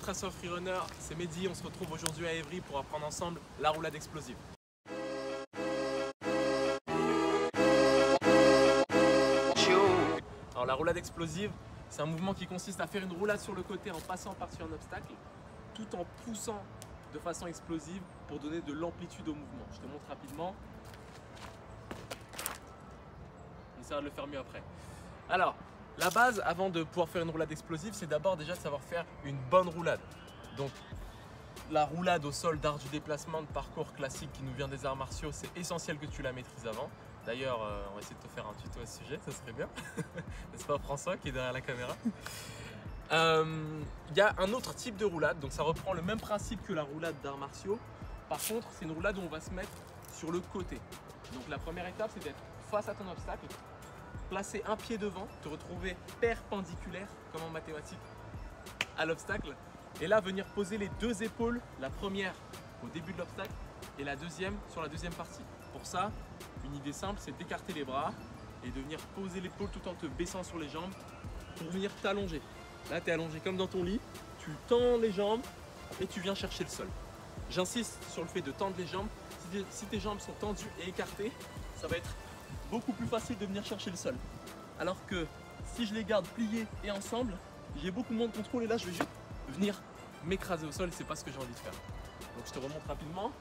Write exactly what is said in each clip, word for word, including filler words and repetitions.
Ultrasoft Freerunner, c'est Mehdi, on se retrouve aujourd'hui à Évry pour apprendre ensemble la roulade explosive. Alors la roulade explosive, c'est un mouvement qui consiste à faire une roulade sur le côté en passant par-dessus un obstacle, tout en poussant de façon explosive pour donner de l'amplitude au mouvement. Je te montre rapidement. On essaiera de le faire mieux après. Alors, la base, avant de pouvoir faire une roulade explosive, c'est d'abord déjà de savoir faire une bonne roulade. Donc, la roulade au sol d'art du déplacement de parcours classique qui nous vient des arts martiaux, c'est essentiel que tu la maîtrises avant. D'ailleurs, euh, on va essayer de te faire un tuto à ce sujet, ça serait bien. N'est-ce pas François qui est derrière la caméra? Il euh, y a un autre type de roulade, donc ça reprend le même principe que la roulade d'arts martiaux. Par contre, c'est une roulade où on va se mettre sur le côté. Donc la première étape, c'est d'être face à ton obstacle, placer un pied devant, te retrouver perpendiculaire, comme en mathématiques, à l'obstacle. Et là, venir poser les deux épaules, la première au début de l'obstacle et la deuxième sur la deuxième partie. Pour ça, une idée simple, c'est d'écarter les bras et de venir poser l'épaule tout en te baissant sur les jambes pour venir t'allonger. Là, tu es allongé comme dans ton lit, tu tends les jambes et tu viens chercher le sol. J'insiste sur le fait de tendre les jambes. Si tes jambes sont tendues et écartées, ça va être beaucoup plus facile de venir chercher le sol. Alors que si je les garde pliées et ensemble, j'ai beaucoup moins de contrôle et là, je vais juste venir m'écraser au sol et c'est pas ce que j'ai envie de faire. Donc je te remonte rapidement.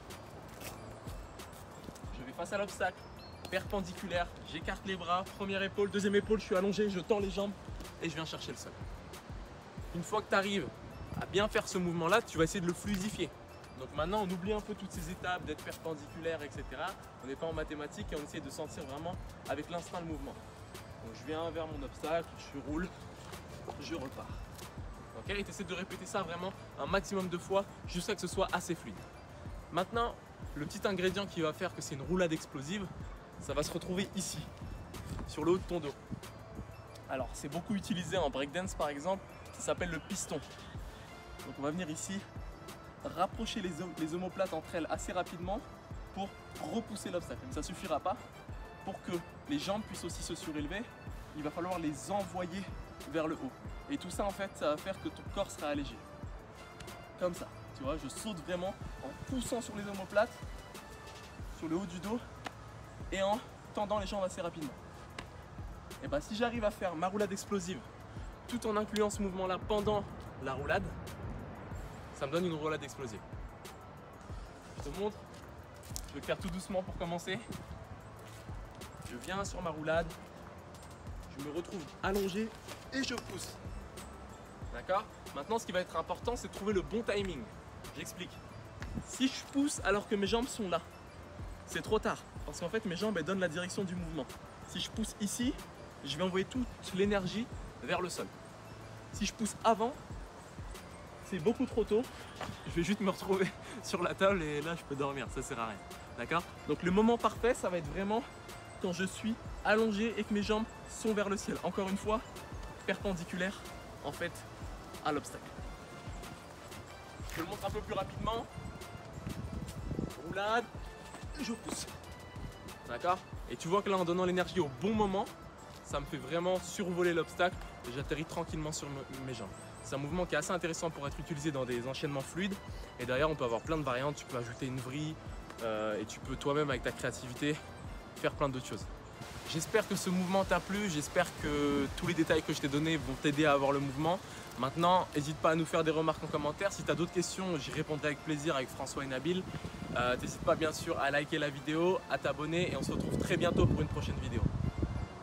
Je vais face à l'obstacle, perpendiculaire, j'écarte les bras, première épaule, deuxième épaule, je suis allongé, je tends les jambes et je viens chercher le sol. Une fois que tu arrives à bien faire ce mouvement-là, tu vas essayer de le fluidifier. Donc maintenant, on oublie un peu toutes ces étapes d'être perpendiculaire, et cetera. On n'est pas en mathématiques et on essaie de sentir vraiment avec l'instinct le mouvement. Donc je viens vers mon obstacle, je roule, je repars. Ok, et tu essaies de répéter ça vraiment un maximum de fois jusqu'à ce que ce soit assez fluide. Maintenant, le petit ingrédient qui va faire que c'est une roulade explosive, ça va se retrouver ici, sur le haut de ton dos. Alors, c'est beaucoup utilisé en breakdance par exemple, ça s'appelle le piston. Donc on va venir ici, rapprocher les, les omoplates entre elles assez rapidement pour repousser l'obstacle. Mais ça ne suffira pas. Pour que les jambes puissent aussi se surélever, il va falloir les envoyer vers le haut. Et tout ça, en fait, ça va faire que ton corps sera allégé. Comme ça. Tu vois, je saute vraiment en poussant sur les omoplates, sur le haut du dos et en tendant les jambes assez rapidement. Et bien, si j'arrive à faire ma roulade explosive tout en incluant ce mouvement-là pendant la roulade, ça me donne une roulade explosive. Je te montre, je vais le faire tout doucement pour commencer. Je viens sur ma roulade, je me retrouve allongé et je pousse. D'accord? Maintenant, ce qui va être important, c'est de trouver le bon timing. J'explique. Si je pousse alors que mes jambes sont là, c'est trop tard. Parce qu'en fait, mes jambes elles donnent la direction du mouvement. Si je pousse ici, je vais envoyer toute l'énergie vers le sol. Si je pousse avant, c'est beaucoup trop tôt. Je vais juste me retrouver sur la table et là, je peux dormir. Ça sert à rien. D'accord? Donc, le moment parfait, ça va être vraiment quand je suis allongé et que mes jambes sont vers le ciel. Encore une fois, perpendiculaire en fait à l'obstacle. Je te le montre un peu plus rapidement. Roulade, je pousse. D'accord? Et tu vois que là, en donnant l'énergie au bon moment, ça me fait vraiment survoler l'obstacle et j'atterris tranquillement sur mes jambes. C'est un mouvement qui est assez intéressant pour être utilisé dans des enchaînements fluides. Et d'ailleurs, on peut avoir plein de variantes. Tu peux ajouter une vrille euh, et tu peux toi-même, avec ta créativité, faire plein d'autres choses. J'espère que ce mouvement t'a plu, j'espère que tous les détails que je t'ai donnés vont t'aider à avoir le mouvement. Maintenant, n'hésite pas à nous faire des remarques en commentaire. Si tu as d'autres questions, j'y répondrai avec plaisir avec François et Nabil. Euh, N'hésite pas bien sûr à liker la vidéo, à t'abonner et on se retrouve très bientôt pour une prochaine vidéo.